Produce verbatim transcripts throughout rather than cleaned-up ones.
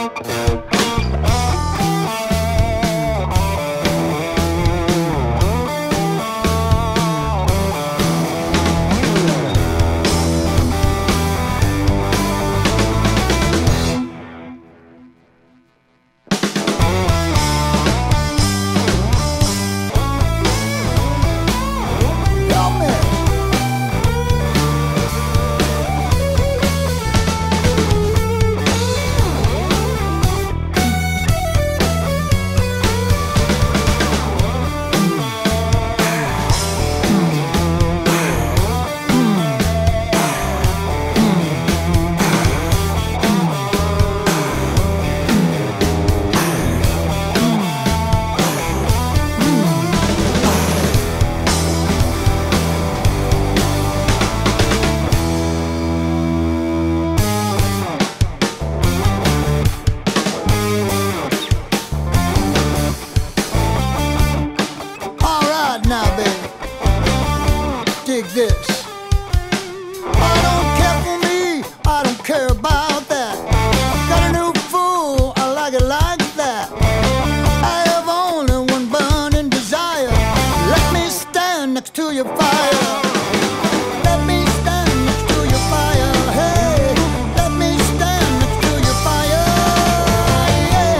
Dig this. I don't care for me, I don't care about that. Got a new fool, I like it like that. I have only one burning desire. Let me stand next to your fire. Let me stand next to your fire. Hey, let me stand next to your fire. Yeah.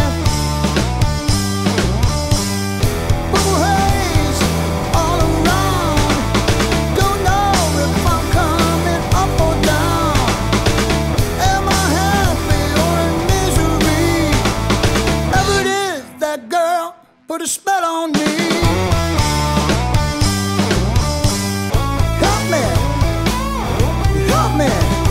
Boo haze all around. Don't know if I'm coming up or down. Am I happy or in misery? Whatever it is, that girl put a spell on me. Help me, help me.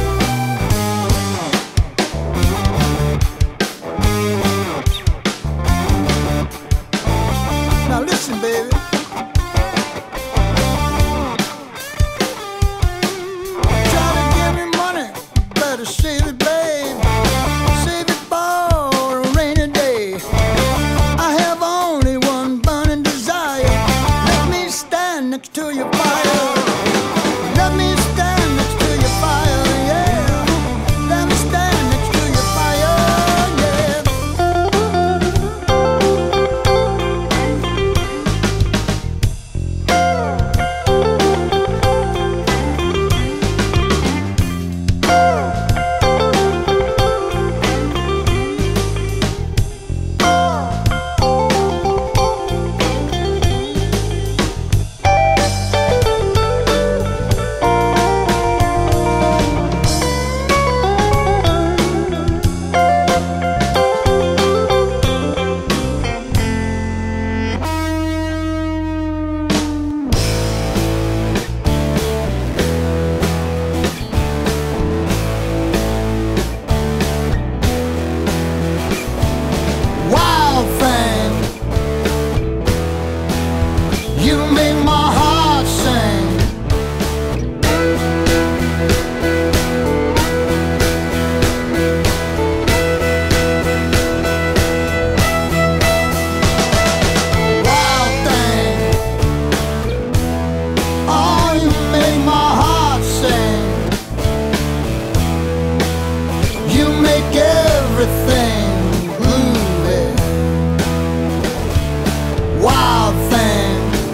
Now listen, baby. Try to give me money, better save it, babe. Save it for a rainy day. I have only one burning desire. Let me stand next to your fire. Let me stand next to your fire, yeah. Let me stand next to your fire, yeah. Wild thing, you make my heart sing. Wild thing, oh, you make my heart sing. You make everything groovy. Wild thing.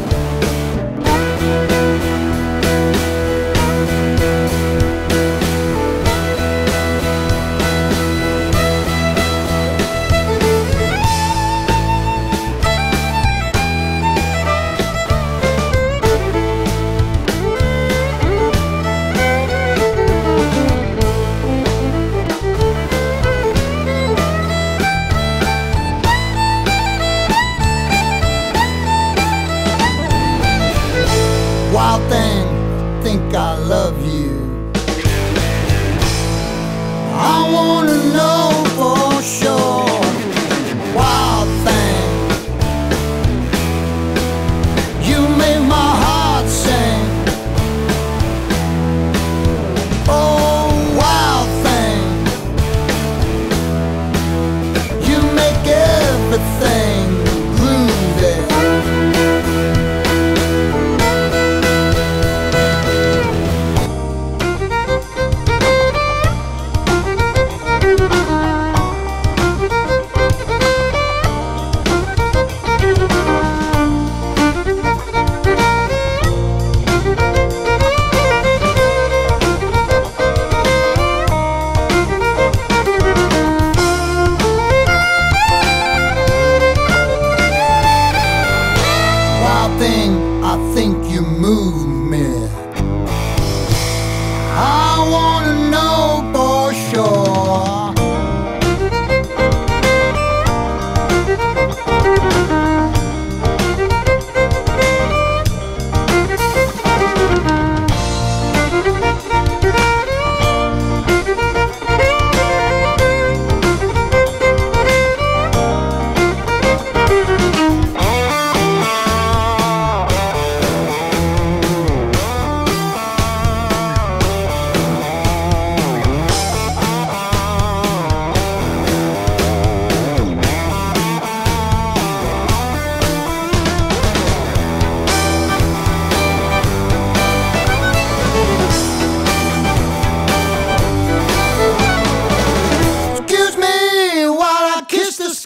Wild thing, think I love you. I wanna know for sure. Wild thing, you make my heart sing. Oh, wild thing, you make everything groovy.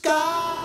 sky.